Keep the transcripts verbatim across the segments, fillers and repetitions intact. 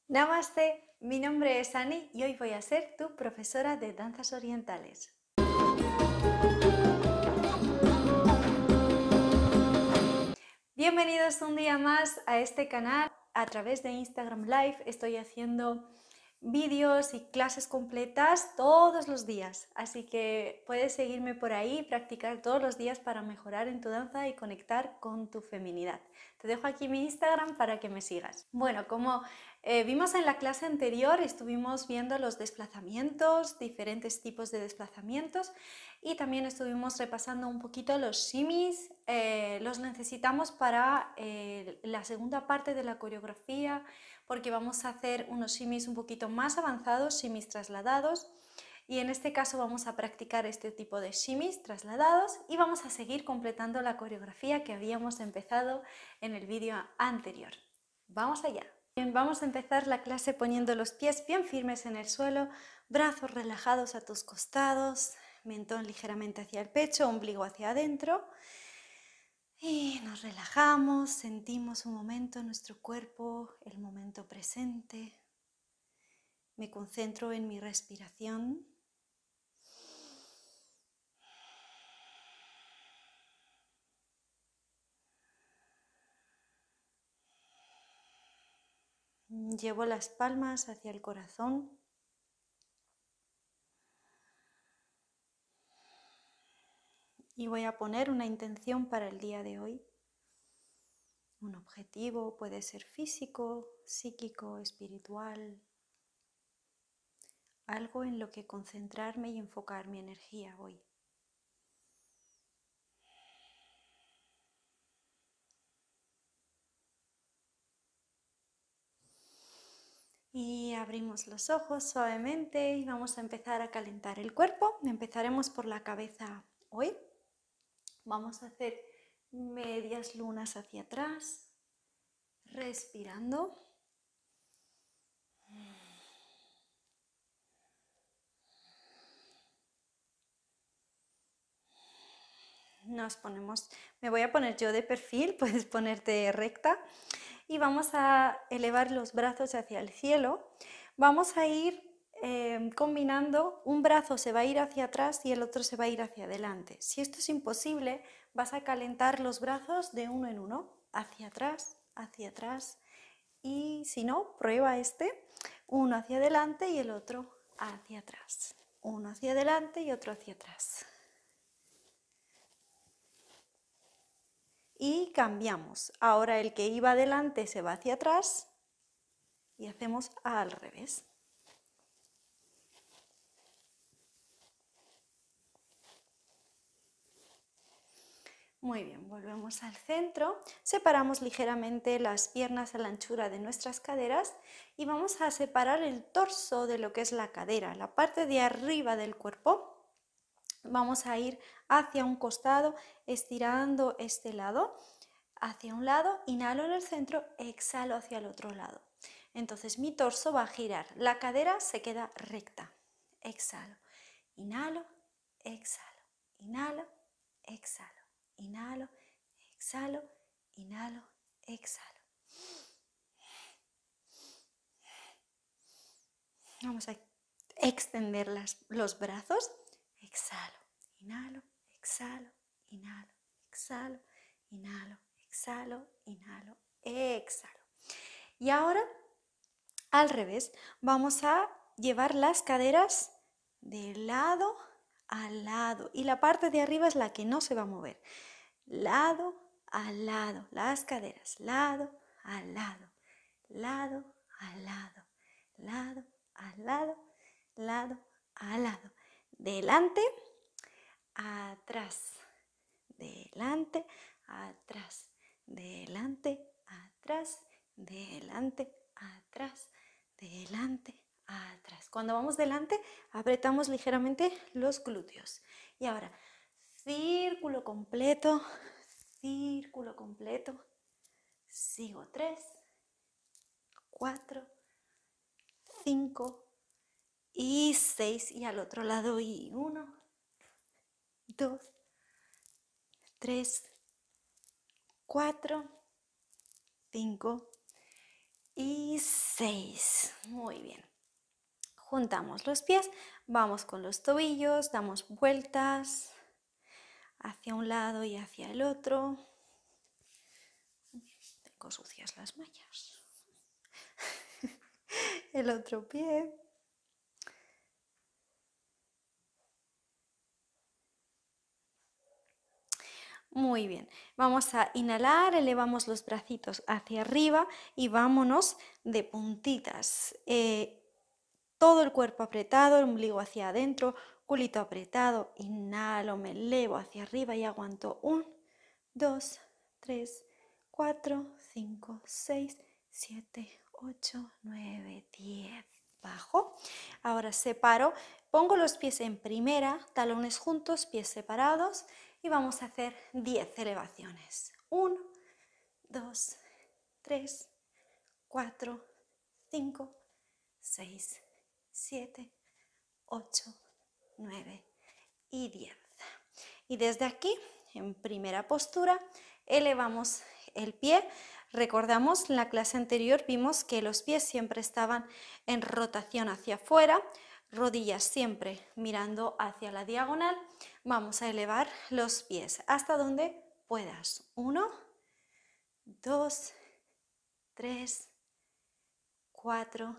Namaste, mi nombre es Ani y hoy voy a ser tu profesora de danzas orientales. Bienvenidos un día más a este canal. A través de Instagram Live estoy haciendo vídeos y clases completas todos los días, así que puedes seguirme por ahí y practicar todos los días para mejorar en tu danza y conectar con tu feminidad. Te dejo aquí mi Instagram para que me sigas. Bueno, como eh, vimos en la clase anterior, estuvimos viendo los desplazamientos, diferentes tipos de desplazamientos, y también estuvimos repasando un poquito los shimis. Eh, los necesitamos para eh, la segunda parte de la coreografía, porque vamos a hacer unos shimis un poquito más avanzados, shimis trasladados, y en este caso vamos a practicar este tipo de shimis trasladados y vamos a seguir completando la coreografía que habíamos empezado en el vídeo anterior. ¡Vamos allá! Bien, vamos a empezar la clase poniendo los pies bien firmes en el suelo, brazos relajados a tus costados, mentón ligeramente hacia el pecho, ombligo hacia adentro. Y nos relajamos, sentimos un momento en nuestro cuerpo, el momento presente. Me concentro en mi respiración. Llevo las palmas hacia el corazón. Y voy a poner una intención para el día de hoy. Un objetivo puede ser físico, psíquico, espiritual. Algo en lo que concentrarme y enfocar mi energía hoy. Y abrimos los ojos suavemente y vamos a empezar a calentar el cuerpo. Empezaremos por la cabeza hoy. Vamos a hacer medias lunas hacia atrás, respirando. Nos ponemos, me voy a poner yo de perfil, puedes ponerte recta. Y vamos a elevar los brazos hacia el cielo. Vamos a ir eh, combinando, un brazo se va a ir hacia atrás y el otro se va a ir hacia adelante. Si esto es imposible, vas a calentar los brazos de uno en uno, hacia atrás, hacia atrás. Y si no, prueba este, uno hacia adelante y el otro hacia atrás. Uno hacia adelante y otro hacia atrás. Y cambiamos. Ahora el que iba adelante se va hacia atrás y hacemos al revés. Muy bien, volvemos al centro, separamos ligeramente las piernas a la anchura de nuestras caderas y vamos a separar el torso de lo que es la cadera, la parte de arriba del cuerpo. Vamos a ir hacia un costado, estirando este lado, hacia un lado, inhalo en el centro, exhalo hacia el otro lado. Entonces mi torso va a girar, la cadera se queda recta. Exhalo, inhalo, exhalo, inhalo, exhalo. Inhalo, exhalo, inhalo, exhalo. Vamos a extender las, los brazos. Exhalo, inhalo, exhalo, inhalo, exhalo, inhalo, exhalo, inhalo, exhalo. Y ahora, al revés, vamos a llevar las caderas de lado a lado. Y la parte de arriba es la que no se va a mover. Lado a lado, las caderas, lado a lado, lado a lado, lado a lado, lado a lado, delante, atrás, delante, atrás, delante, atrás, delante, atrás, delante, atrás. Cuando vamos delante, apretamos ligeramente los glúteos. Y ahora, círculo completo, círculo completo. Sigo tres, cuatro, cinco y seis. Y al otro lado, y uno, dos, tres, cuatro, cinco y seis. Muy bien. Juntamos los pies, vamos con los tobillos, damos vueltas hacia un lado y hacia el otro. Tengo sucias las mallas. El otro pie. Muy bien, vamos a inhalar, elevamos los bracitos hacia arriba y vámonos de puntitas. Eh, todo el cuerpo apretado, el ombligo hacia adentro, culito apretado, inhalo, me elevo hacia arriba y aguanto un, dos, tres, cuatro, cinco, seis, siete, ocho, nueve, diez. Bajo. Ahora separo, pongo los pies en primera, talones juntos, pies separados y vamos a hacer diez elevaciones. uno, dos, tres, cuatro, cinco, seis, siete, ocho, nueve y diez. Y desde aquí, en primera postura, elevamos el pie. Recordamos, en la clase anterior vimos que los pies siempre estaban en rotación hacia afuera, rodillas siempre mirando hacia la diagonal. Vamos a elevar los pies hasta donde puedas. Uno, dos, tres, cuatro,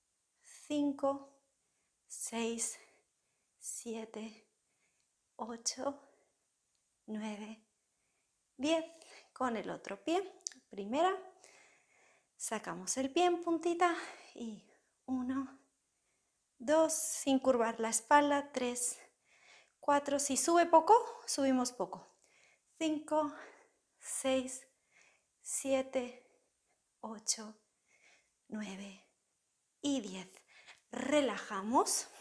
cinco, seis, siete, ocho, nueve, diez. Con el otro pie, primera, sacamos el pie en puntita y uno, dos, sin curvar la espalda, tres, cuatro, si sube poco, subimos poco, cinco, seis, siete, ocho, nueve y diez. Relajamos,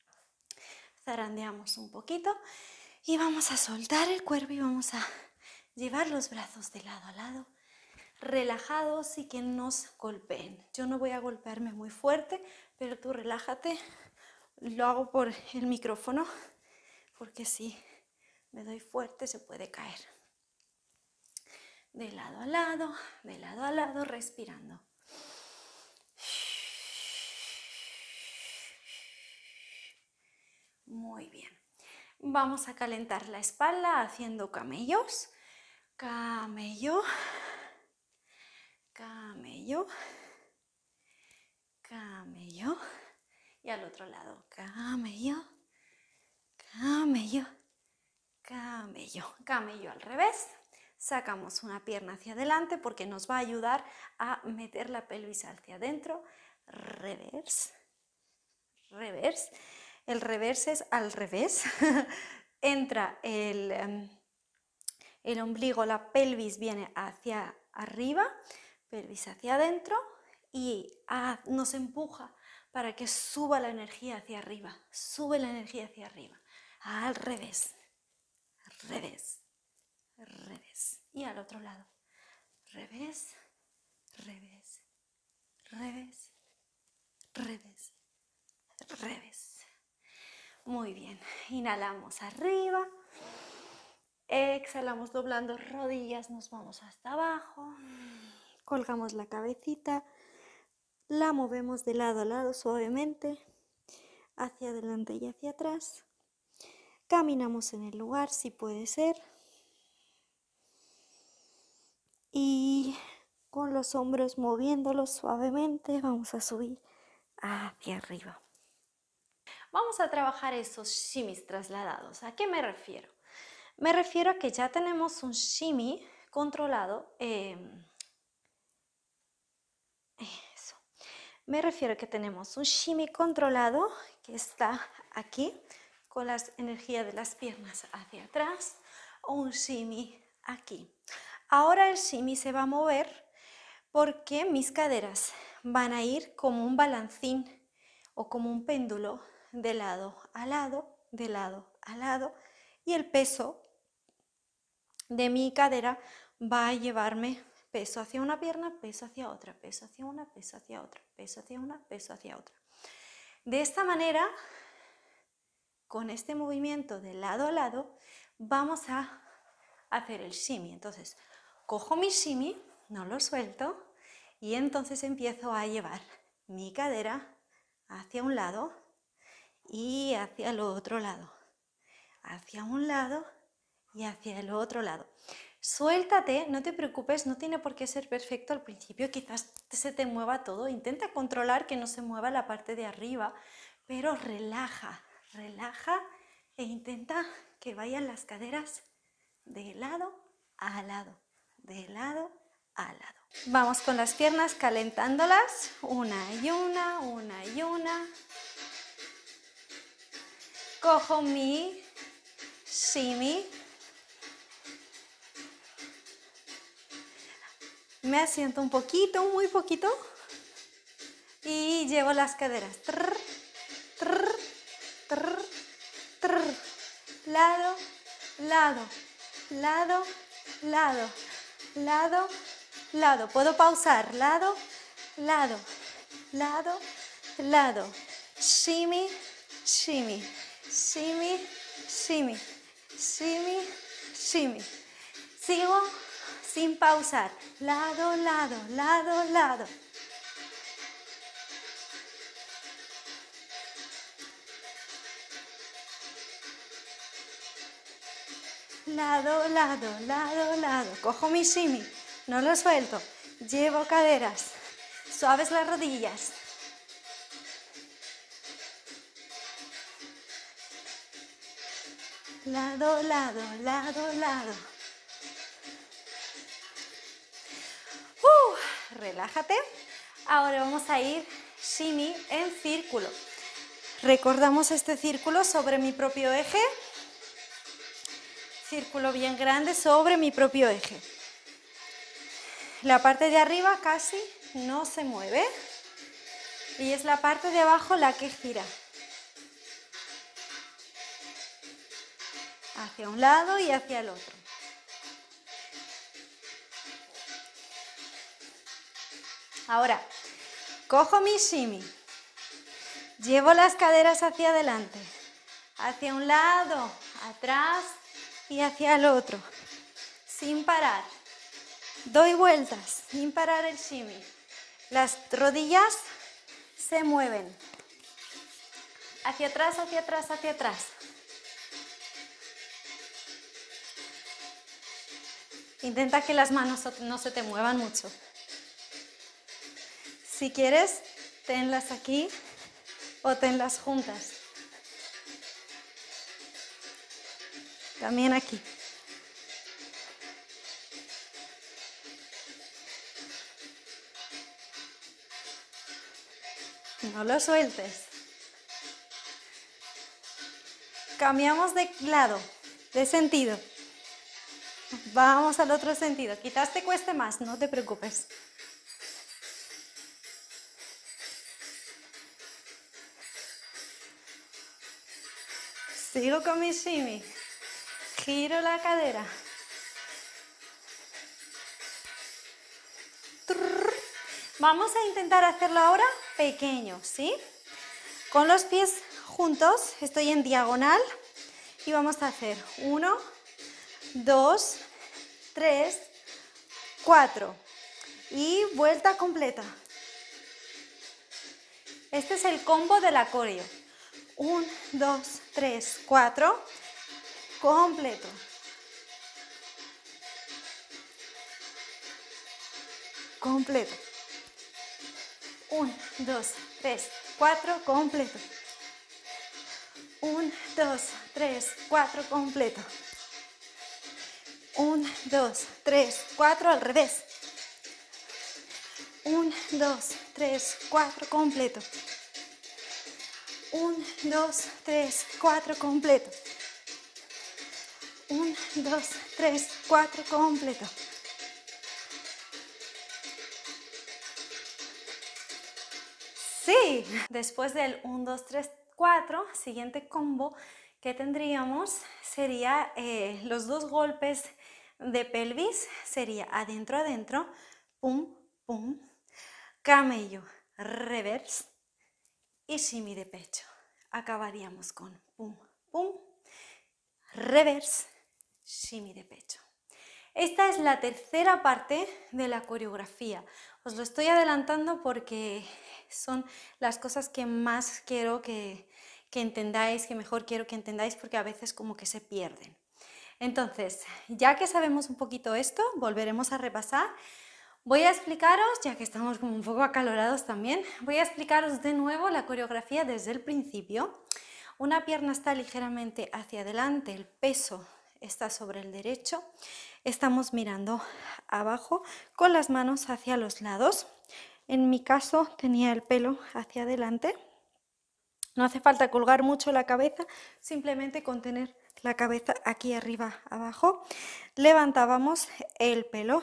zarandeamos un poquito y vamos a soltar el cuerpo y vamos a llevar los brazos de lado a lado, relajados y que nos golpeen. Yo no voy a golpearme muy fuerte, pero tú relájate. Lo hago por el micrófono, porque si me doy fuerte se puede caer. De lado a lado, de lado a lado, respirando. Muy bien. Vamos a calentar la espalda haciendo camellos. Camello, camello, camello. Y al otro lado, camello, camello, camello. Camello al revés. Sacamos una pierna hacia adelante porque nos va a ayudar a meter la pelvis hacia adentro. Reverse, reverse. El reverse es al revés. Entra el, el ombligo, la pelvis viene hacia arriba, pelvis hacia adentro y a, nos empuja para que suba la energía hacia arriba. Sube la energía hacia arriba. Al revés, revés, revés. Y al otro lado. Revés, revés, revés, revés, revés. Muy bien, inhalamos arriba, exhalamos doblando rodillas, nos vamos hasta abajo, colgamos la cabecita, la movemos de lado a lado suavemente, hacia adelante y hacia atrás, caminamos en el lugar si puede ser y con los hombros moviéndolos suavemente vamos a subir hacia arriba. Vamos a trabajar esos shimis trasladados. ¿A qué me refiero? Me refiero a que ya tenemos un shimi controlado. Eh, eso. Me refiero a que tenemos un shimi controlado que está aquí con la energía de las piernas hacia atrás o un shimi aquí. Ahora el shimi se va a mover porque mis caderas van a ir como un balancín o como un péndulo de lado a lado, de lado a lado, y el peso de mi cadera va a llevarme peso hacia una pierna, peso hacia otra, peso hacia una, peso hacia otra, peso hacia una, peso hacia otra. De esta manera, con este movimiento de lado a lado, vamos a hacer el shimi. Entonces, cojo mi shimi, no lo suelto, Y entonces empiezo a llevar mi cadera hacia un lado y hacia el otro lado, hacia un lado y hacia el otro lado. Suéltate, no te preocupes, no tiene por qué ser perfecto al principio, quizás se te mueva todo, intenta controlar que no se mueva la parte de arriba, pero relaja, relaja e intenta que vayan las caderas de lado a lado, de lado a lado. Vamos con las piernas calentándolas, una y una, una y una. Cojo mi shimmy. Me asiento un poquito, muy poquito. Y llevo las caderas. Trrr, trrr, trrr, trrr. Lado, lado, lado, lado, lado, lado. Puedo pausar. Lado, lado, lado, lado. Shimmy, shimmy, shimmy, shimmy, shimmy, shimmy. Sigo sin pausar. Lado, lado, lado, lado. Lado, lado, lado, lado. Cojo mi shimmy, no lo suelto. Llevo caderas, suaves las rodillas. Lado, lado, lado, lado. Uh, relájate. Ahora vamos a ir shimmy en círculo. Recordamos este círculo sobre mi propio eje. Círculo bien grande sobre mi propio eje. La parte de arriba casi no se mueve y es la parte de abajo la que gira. Hacia un lado y hacia el otro. Ahora, cojo mi shimmy. Llevo las caderas hacia adelante. Hacia un lado, atrás y hacia el otro. Sin parar. Doy vueltas sin parar el shimmy. Las rodillas se mueven. Hacia atrás, hacia atrás, hacia atrás. Intenta que las manos no se te muevan mucho. Si quieres, tenlas aquí o tenlas juntas. También aquí. No lo sueltes. Cambiamos de lado, de sentido. Vamos al otro sentido. Quizás te cueste más, no te preocupes. Sigo con mi shimmy. Giro la cadera. Vamos a intentar hacerlo ahora pequeño, ¿sí? Con los pies juntos, estoy en diagonal y vamos a hacer uno, dos, tres, cuatro y vuelta completa. Este es el combo del coreo. uno, dos, tres, cuatro, completo. Completo. uno, dos, tres, cuatro, completo. uno, dos, tres, cuatro, completo. uno, dos, tres, cuatro, al revés. uno, dos, tres, cuatro, completo. uno, dos, tres, cuatro, completo. uno, dos, tres, cuatro, completo. Sí, después del uno, dos, tres, cuatro, siguiente combo que tendríamos sería eh, los dos golpes de pelvis, sería adentro, adentro, pum, pum, camello, reverse y shimmy de pecho. Acabaríamos con pum, pum, reverse, shimmy de pecho. Esta es la tercera parte de la coreografía. Os lo estoy adelantando porque son las cosas que más quiero que, que entendáis, que mejor quiero que entendáis, porque a veces como que se pierden. Entonces, ya que sabemos un poquito esto, volveremos a repasar. Voy a explicaros, ya que estamos como un poco acalorados también, voy a explicaros de nuevo la coreografía desde el principio. Una pierna está ligeramente hacia adelante, el peso está sobre el derecho. Estamos mirando abajo con las manos hacia los lados. En mi caso tenía el pelo hacia adelante. No hace falta colgar mucho la cabeza, simplemente con tener la cabeza aquí arriba, abajo. Levantábamos el pelo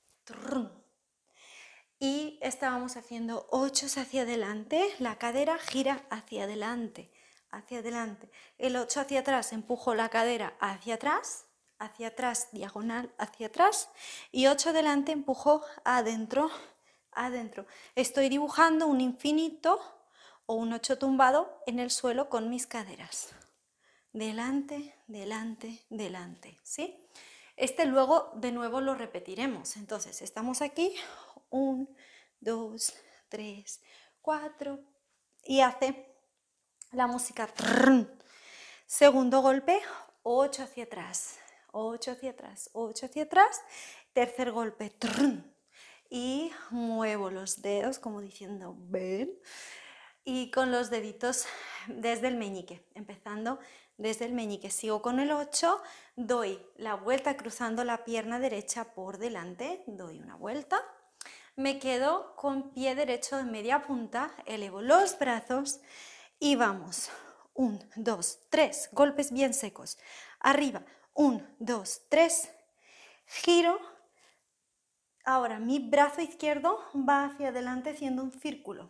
y estábamos haciendo ochos hacia adelante. La cadera gira hacia adelante, hacia adelante. El ocho hacia atrás, empujo la cadera hacia atrás, hacia atrás, diagonal, hacia atrás. Y ocho adelante, empujo adentro, adentro. Estoy dibujando un infinito o un ocho tumbado en el suelo con mis caderas. Delante, delante, delante, ¿sí? Este luego de nuevo lo repetiremos. Entonces, estamos aquí, un, dos, tres, cuatro, y hace la música. Trrr. Segundo golpe, ocho hacia atrás, ocho hacia atrás, ocho hacia atrás. Tercer golpe, trrr, y muevo los dedos como diciendo, ven. Y con los deditos desde el meñique, empezando desde el meñique. Sigo con el ocho, doy la vuelta cruzando la pierna derecha por delante, doy una vuelta, me quedo con pie derecho en media punta, elevo los brazos y vamos. uno, dos, tres, golpes bien secos. Arriba, uno, dos, tres, giro. Ahora mi brazo izquierdo va hacia adelante haciendo un círculo.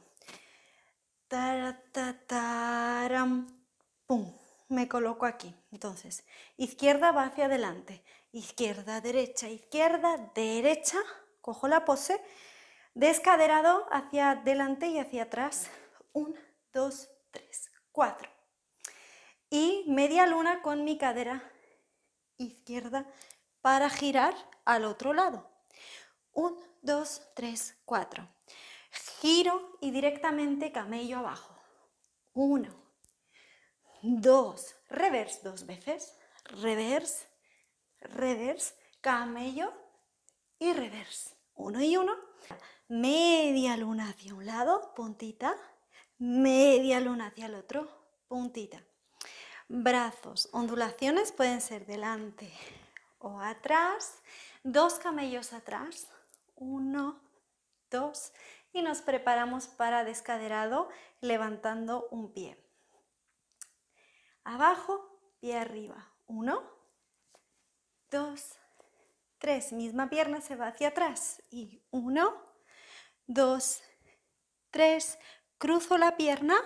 Taratataram, pum, me coloco aquí. Entonces, izquierda va hacia adelante, izquierda, derecha, izquierda, derecha, cojo la pose, descaderado hacia adelante y hacia atrás, uno, dos, tres, cuatro. Y media luna con mi cadera izquierda para girar al otro lado. uno, dos, tres, cuatro. Giro y directamente camello abajo. Uno, dos, reverse dos veces, reverse, reverse, camello y reverse. Uno y uno. Media luna hacia un lado, puntita, media luna hacia el otro, puntita. Brazos, ondulaciones pueden ser delante o atrás, dos camellos atrás, uno, dos, y nos preparamos para descaderado levantando un pie. Abajo, pie arriba, uno, dos, tres, misma pierna se va hacia atrás y uno, dos, tres, cruzo la pierna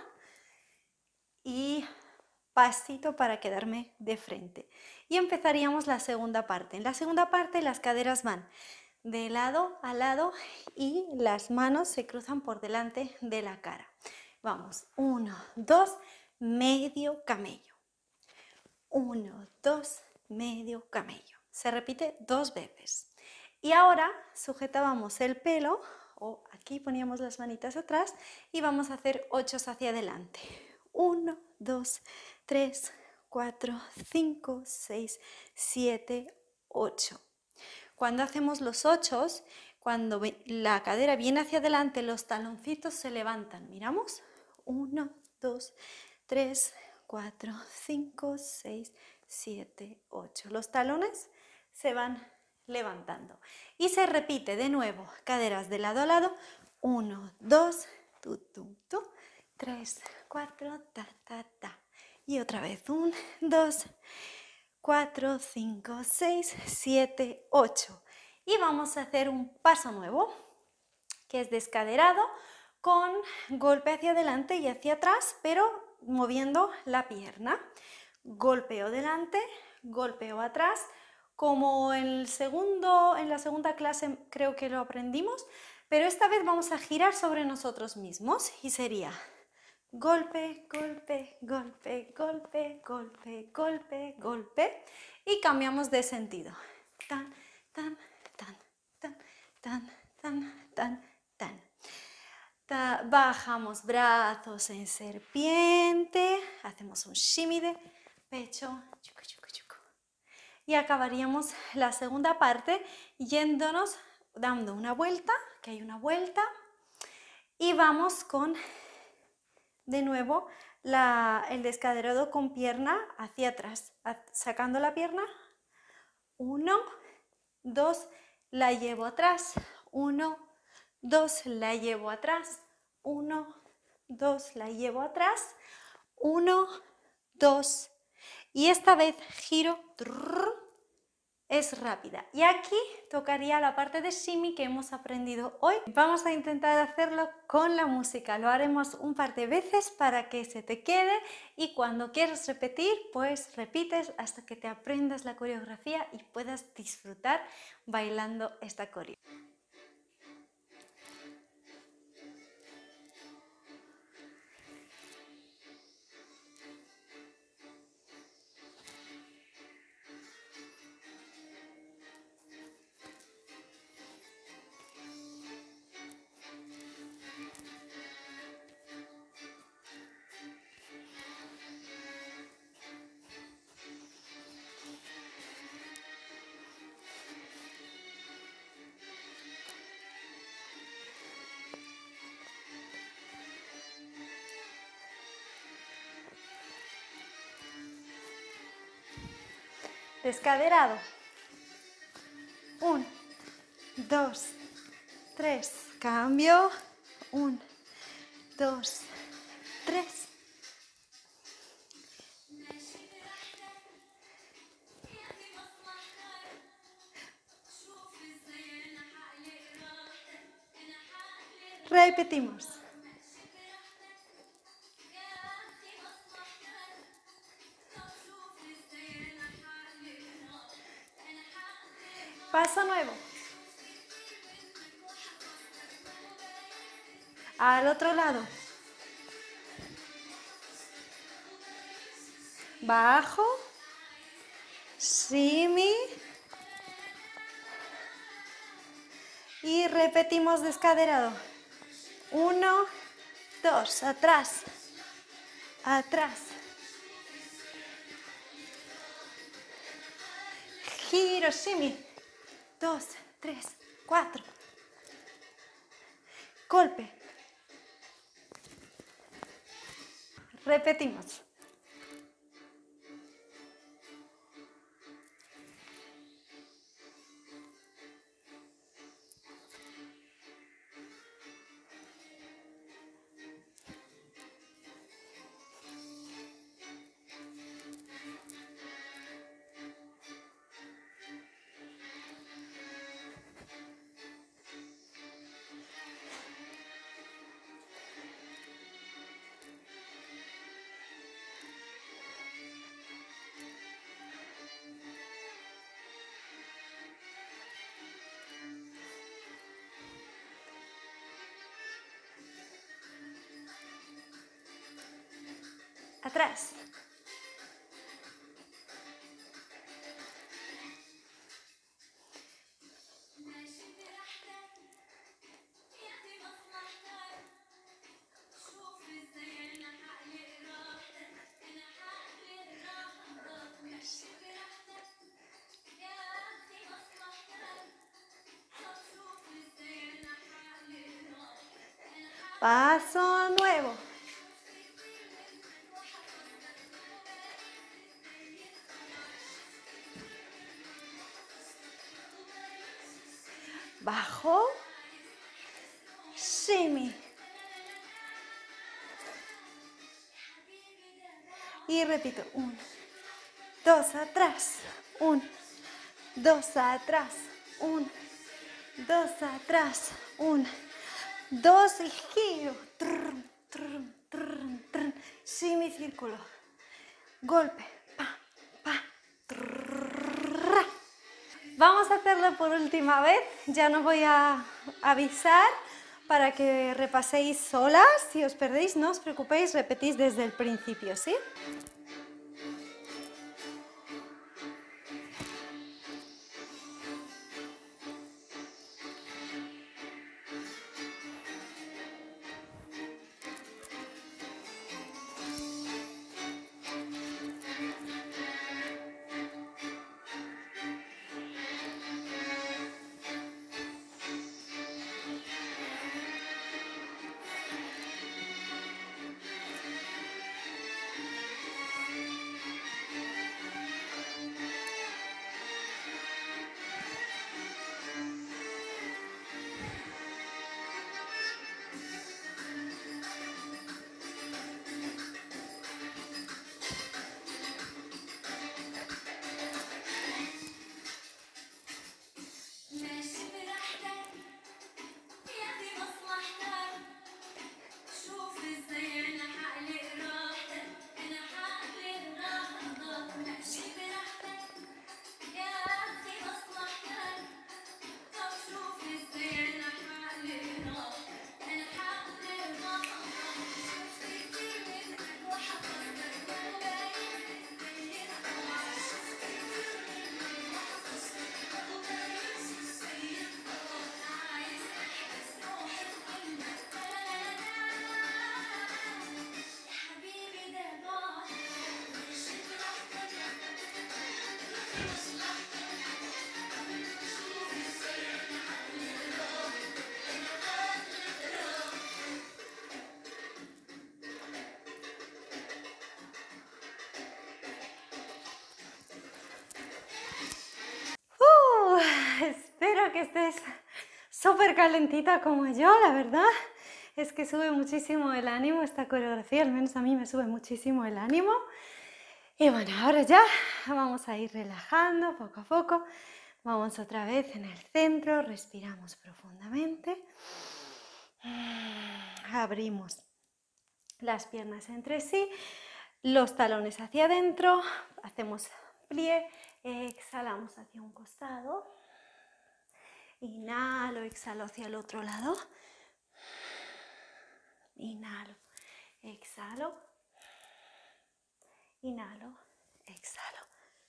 y pasito para quedarme de frente. Y empezaríamos la segunda parte. En la segunda parte las caderas van de lado a lado y las manos se cruzan por delante de la cara. Vamos, uno, dos, medio camello. Uno, dos, medio camello. Se repite dos veces. Y ahora sujetábamos el pelo, o aquí poníamos las manitas atrás, y vamos a hacer ochos hacia adelante. Uno, dos, tres, cuatro, cinco, seis, siete, ocho. Cuando hacemos los ochos, cuando la cadera viene hacia adelante, los taloncitos se levantan. Miramos. Uno, dos, tres, cuatro, cinco, seis, siete, ocho. Los talones se van levantando. Y se repite de nuevo. Caderas de lado a lado. Uno, dos, tu, tu, tu. Tres, cuatro, ta, ta, ta. Y otra vez. Un, dos, cuatro, cinco, seis, siete, ocho. Y vamos a hacer un paso nuevo, que es descaderado con golpe hacia adelante y hacia atrás, pero moviendo la pierna. Golpeo delante, golpeo atrás, como en, el segundo, en la segunda clase creo que lo aprendimos, pero esta vez vamos a girar sobre nosotros mismos y sería golpe, golpe, golpe, golpe, golpe, golpe, golpe, y cambiamos de sentido. Tan, tan, tan, tan, tan, tan, tan, tan. Ta, bajamos brazos en serpiente, hacemos un shimmy de pecho, chucu, chucu, chucu. Y acabaríamos la segunda parte yéndonos, dando una vuelta, que hay una vuelta, y vamos con, de nuevo, la, el descaderado con pierna hacia atrás, sacando la pierna, uno, dos, la llevo atrás, uno, dos, la llevo atrás, uno, dos, la llevo atrás, uno, dos, y esta vez giro, trrr, es rápida. Y aquí tocaría la parte de shimmy que hemos aprendido hoy. Vamos a intentar hacerlo con la música, lo haremos un par de veces para que se te quede y cuando quieras repetir, pues repites hasta que te aprendas la coreografía y puedas disfrutar bailando esta coreo. Descaderado. Un, dos, tres. Cambio. Un, dos, tres. Repetimos. Paso nuevo. Al otro lado. Bajo. Shimmy. Y repetimos descaderado. Uno, dos, atrás. Atrás. Giro, shimmy. Dos, tres, cuatro. Golpe. Repetimos. Atrás. Paso nuevo. Bajo. Shimmy. Y repito. Uno, dos, atrás. Uno, dos, atrás. Uno, dos, atrás. Uno, dos y giro. Trrr, trrr, trrr, trrr. Shimmy, círculo. Golpe. Pa, pa. Trrr. Vamos a hacerlo por última vez. Ya no voy a avisar para que repaséis solas. Si os perdéis, no os preocupéis, repetís desde el principio, ¿sí? espero que estés súper calentita como yo, la verdad. Es que sube muchísimo el ánimo esta coreografía, al menos a mí me sube muchísimo el ánimo. Y bueno, ahora ya vamos a ir relajando poco a poco. Vamos otra vez en el centro, respiramos profundamente. Abrimos las piernas entre sí, los talones hacia adentro, hacemos plie, exhalamos hacia un costado, inhalo, exhalo hacia el otro lado, inhalo, exhalo, inhalo, exhalo.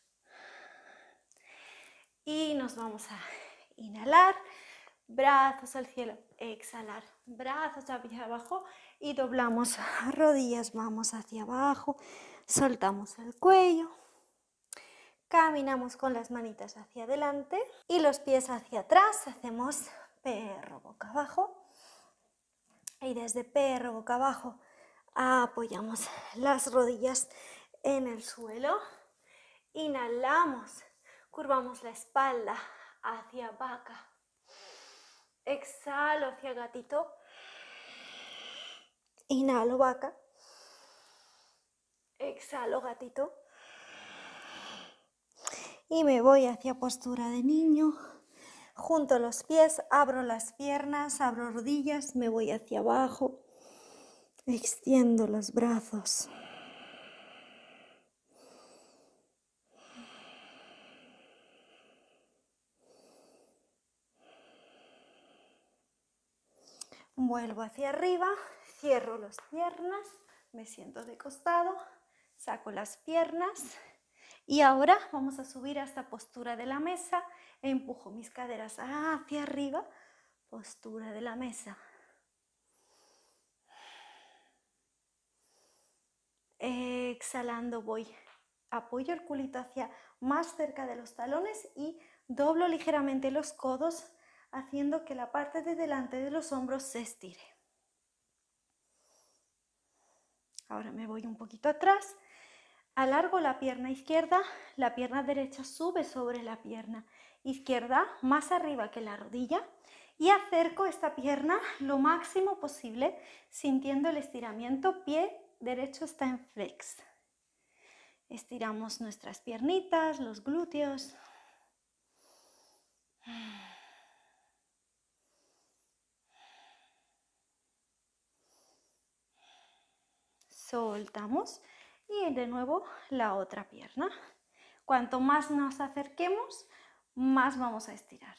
Y nos vamos a inhalar, brazos al cielo, exhalar, brazos hacia abajo y doblamos rodillas, vamos hacia abajo, soltamos el cuello, caminamos con las manitas hacia adelante y los pies hacia atrás, hacemos perro boca abajo y desde perro boca abajo apoyamos las rodillas en el suelo, inhalamos, curvamos la espalda hacia vaca. Exhalo hacia gatito, inhalo vaca, exhalo gatito y me voy hacia postura de niño, junto los pies, abro las piernas, abro rodillas, me voy hacia abajo, extiendo los brazos. Vuelvo hacia arriba, cierro las piernas, me siento de costado, saco las piernas y ahora vamos a subir a esta postura de la mesa, empujo mis caderas hacia arriba, postura de la mesa. Exhalando voy, apoyo el culito hacia más cerca de los talones y doblo ligeramente los codos, haciendo que la parte de delante de los hombros se estire. Ahora me voy un poquito atrás, alargo la pierna izquierda, la pierna derecha sube sobre la pierna izquierda, más arriba que la rodilla, y acerco esta pierna lo máximo posible, sintiendo el estiramiento, pie derecho está en flex. Estiramos nuestras piernitas, los glúteos. Soltamos y de nuevo la otra pierna. Cuanto más nos acerquemos, más vamos a estirar.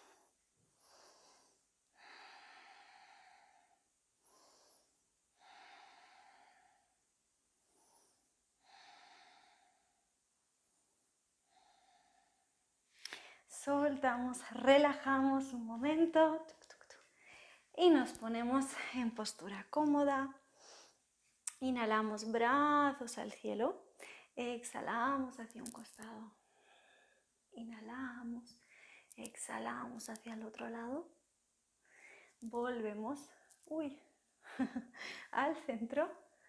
Soltamos, relajamos un momento y nos ponemos en postura cómoda. Inhalamos, brazos al cielo, exhalamos hacia un costado, inhalamos, exhalamos hacia el otro lado, volvemos, uy, al centro,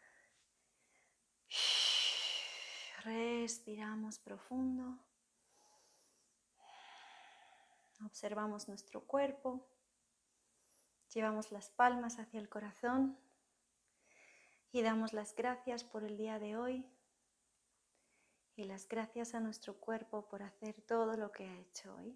respiramos profundo, observamos nuestro cuerpo, llevamos las palmas hacia el corazón, y damos las gracias por el día de hoy y las gracias a nuestro cuerpo por hacer todo lo que ha hecho hoy.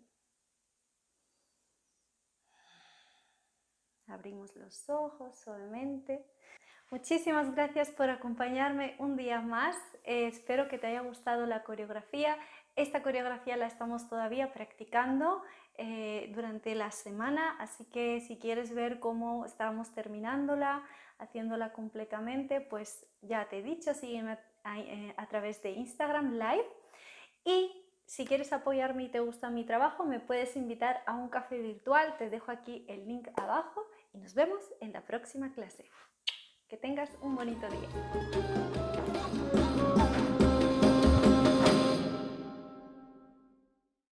Abrimos los ojos suavemente. Muchísimas gracias por acompañarme un día más. Eh, espero que te haya gustado la coreografía. Esta coreografía la estamos todavía practicando eh, durante la semana, así que si quieres ver cómo estamos terminándola, haciéndola completamente, pues ya te he dicho, sígueme a, a, a través de Instagram Live. Y si quieres apoyarme y te gusta mi trabajo, me puedes invitar a un café virtual. Te dejo aquí el link abajo y nos vemos en la próxima clase. Que tengas un bonito día.